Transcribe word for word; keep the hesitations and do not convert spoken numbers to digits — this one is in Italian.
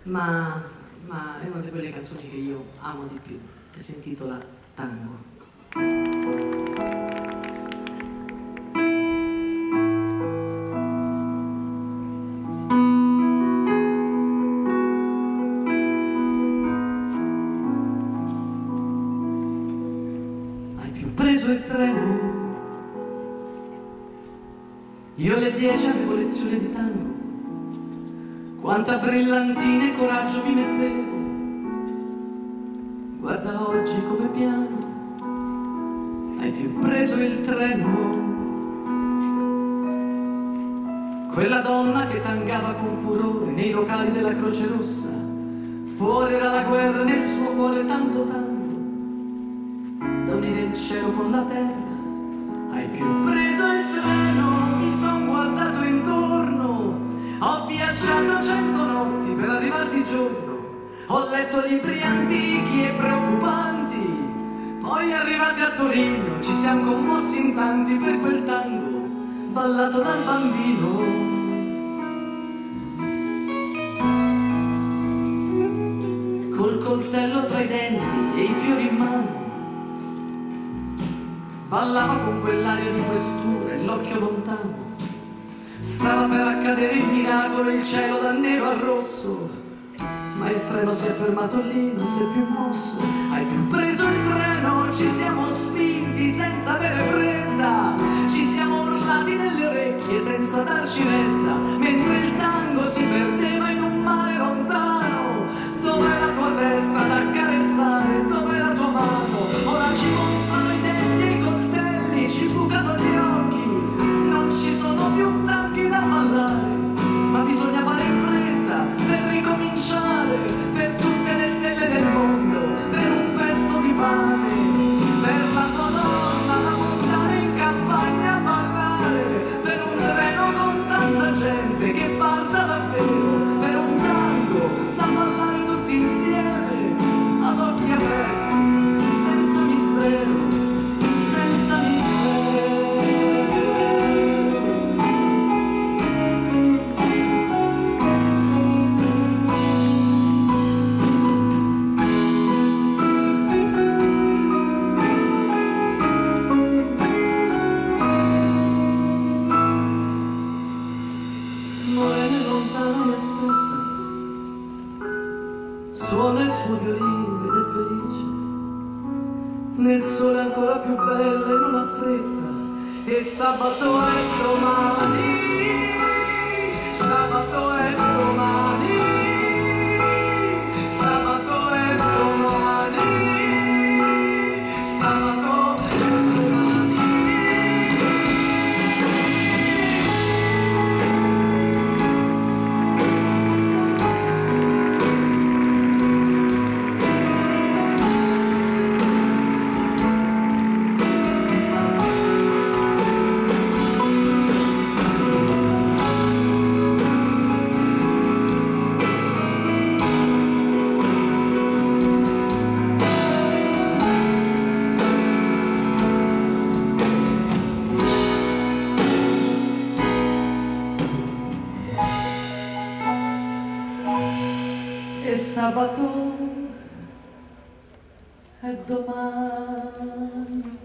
ma, ma è una di quelle canzoni che io amo di più, che si intitola Tango. Hai più preso il treno? Io alle dieci avevo lezione di tango. Quanta brillantina e coraggio mi mettevo. Guarda oggi come piango. Hai più preso il treno? Quella donna che tangava con furore nei locali della Croce Rossa. Fuori era la guerra, nel suo cuore tanto tango da unire il cielo con la terra. Hai più preso il treno? Mi son guardato intorno. Ho viaggiato cento notti per arrivare di giorno. Ho letto libri antichi e preoccupanti. Poi arrivati a Torino ci siamo commossi in tanti per quel tango ballato dal bambino. Col coltello tra i denti e i fiori in mano ballava con quell'aria di questura e l'occhio lontano. Stava per accadere il miracolo, il cielo da nero a rosso, ma il treno si è fermato lì, non si è più mosso. Hai più preso il treno? Ci siamo spinti senza avere fretta, ci siamo urlati nelle orecchie senza darci retta, mentre il tango si perdeva in un mare lontano. Dov'è la tua testa da accarezzare? Dov'è la tua mano? Ora ci mostrano i denti e i coltelli, ci bucano gli occhi. Non ci sono più tanchi da ballare, ma bisogna fare in fretta per ricominciare, per tutte le stelle del mondo, per un pezzo di pane, per la tua donna da portare in campagna a ballare, per un treno con tanta gente che parta davvero, per un tango da ballare tutti insieme, ad occhi aperti, senza mistero, senza mistero. Morena lontana mi aspetta, suona il suo violino ed è felice, nel sole ancora più bella e non ha fretta. E sabato è domani, sabato è domani, sabato è domani, sabato è domani. E sabato è domani.